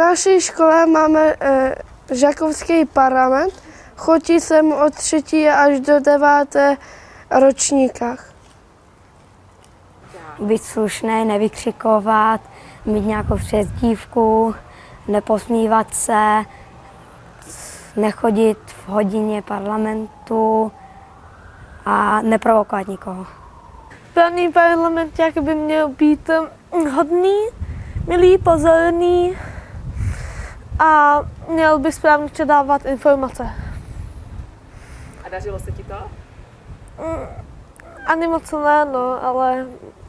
naší škole máme žákovský parlament. Chodí sem od 3. až do 9. ročníkách. Být slušný, nevykřikovat, mít nějakou přezdívku, neposmívat se, nechodit v hodině parlamentu a neprovokovat nikoho. Správný parlament by měl být hodný, milý, pozorný a měl by správně předávat informace. A dařilo se ti to? Ani moc ne, no, ale...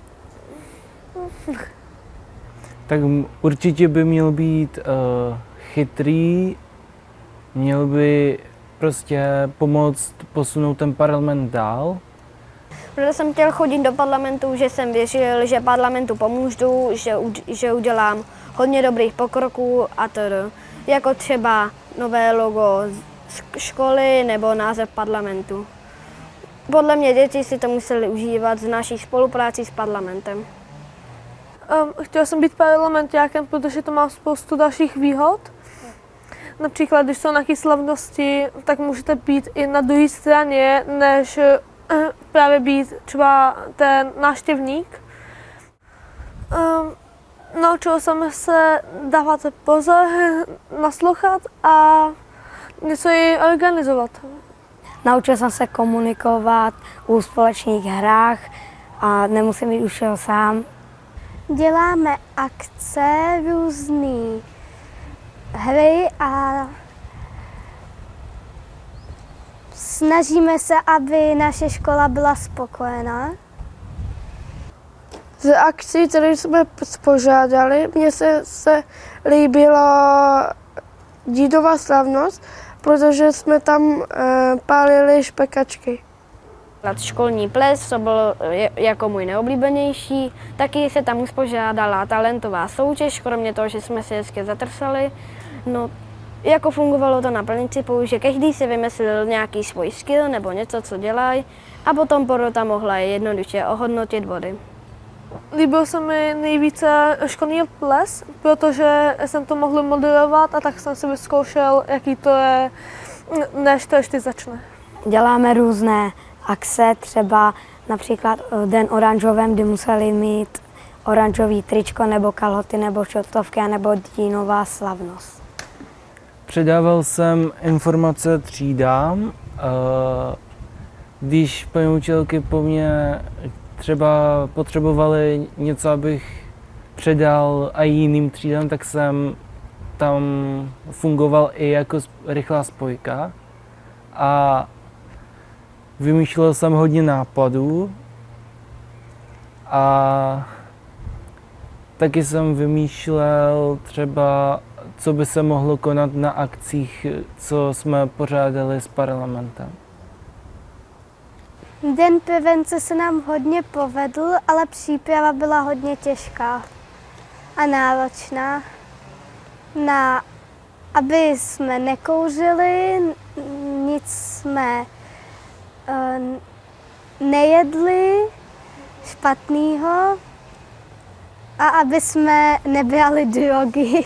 Tak určitě by měl být chytrý, měl by prostě pomoct posunout ten parlament dál. Proto jsem chtěl chodit do parlamentu, že jsem věřil, že parlamentu pomůžu, že udělám hodně dobrých pokroků a to, jako třeba nové logo školy nebo název parlamentu. Podle mě děti si to museli užívat z naší spolupráci s parlamentem. Chtěl jsem být parlamentákem, protože to má spoustu dalších výhod. Například, když jsou nějaké slavnosti, tak můžete být i na druhé straně, než právě být třeba ten návštěvník. Naučil jsem se dávat pozor, naslouchat a něco i organizovat. Naučil jsem se komunikovat u společných hrách a nemusím být už sám. Děláme akce, různé hry a snažíme se, aby naše škola byla spokojená. Z akcí, které jsme pořádali, mně se líbila Dídova slavnost, protože jsme tam pálili špekačky. Školní ples, to byl jako můj neoblíbenější. Taky se tam uspořádala talentová soutěž, kromě toho, že jsme si hezky zatrsali. No, jako fungovalo to na principu, že každý si vymyslel nějaký svůj skill nebo něco, co dělají, a potom porota mohla jednoduše ohodnotit body. Líbil se mi nejvíce školní ples, protože jsem to mohl moderovat a tak jsem si vyzkoušel, jaký to je, než to ještě začne. Děláme různé akce, třeba například Den oranžovém, kdy museli mít oranžový tričko nebo kalhoty nebo šotovky nebo dínová slavnost. Předával jsem informace třídám, když paní učitelky po mně třeba potřebovali něco, abych předal i jiným třídám, tak jsem tam fungoval i jako rychlá spojka a vymýšlel jsem hodně nápadů a taky jsem vymýšlel třeba, co by se mohlo konat na akcích, co jsme pořádali s parlamentem. Den prevence se nám hodně povedl, ale příprava byla hodně těžká a náročná. Aby jsme nekouřili, nic jsme nejedli špatného a aby jsme nebrali drogy.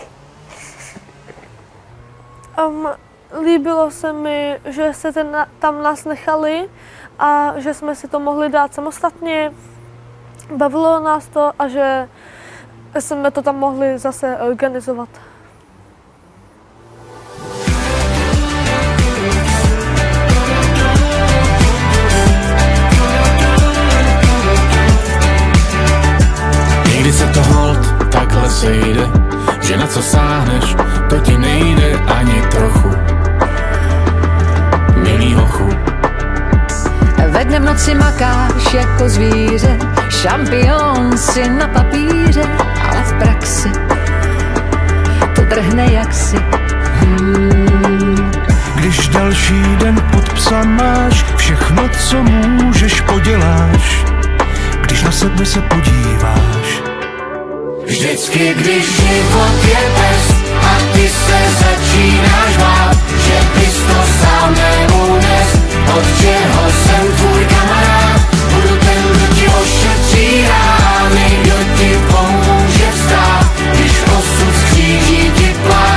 Líbilo se mi, že se tam nás nechali a že jsme si to mohli dát samostatně. Bavilo nás to a že jsme to tam mohli zase organizovat. Někdy se to holt takhle sejde, že na co sáhneš, to ti nejde ani trochu. Milý hochu. Ve dne v noci makáš jako zvíře, šampion si na papíře, ale v praxi to trhne jaksi. Když další den pod psa máš, všechno, co můžeš, poděláš. Když na sebe se podíváš. Vždycky, když život je pest a ty se začínáš bát, že bys to sám neunes, od čeho jsem tvůj kamarád, budu ten, kdo ti ošetří rány, kdo ti pomůže vstát, když osud skříží ti plán.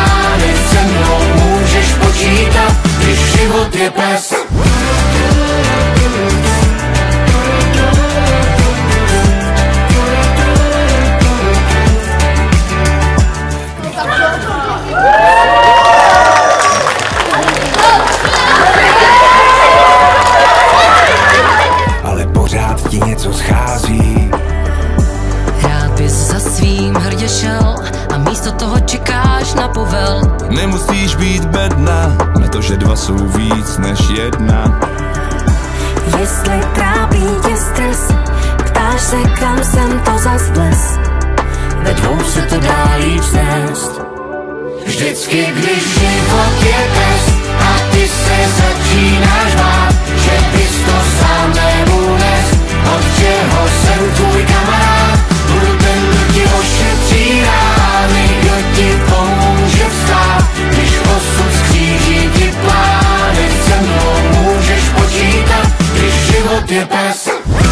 se, kam jsem to zas vlez. Ve dvou se to dá líp snést. Vždycky, když život je test a ty se začínáš bát, že bys to sám neunes, od čeho jsem tvůj kamarád. Budu ten, kdo ti ošetří rány, kdo ti pomůže vstát. Když osud skříží ti plány, se mnou můžeš počítat, když život je pes.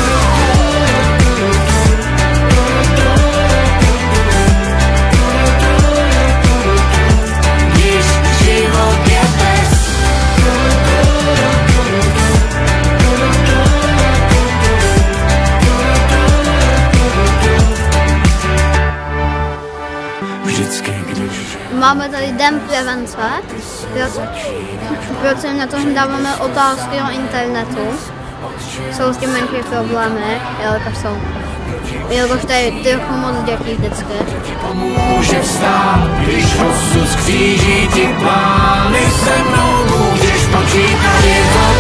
Máme tady den prevence, protože na to dáváme otázky o internetu. Jsou s tím menší problémy, jelikož tady trochu moc dětí vždycky. Může vstát, když osud skříží ti plány, se mnou můžeš počítat, je to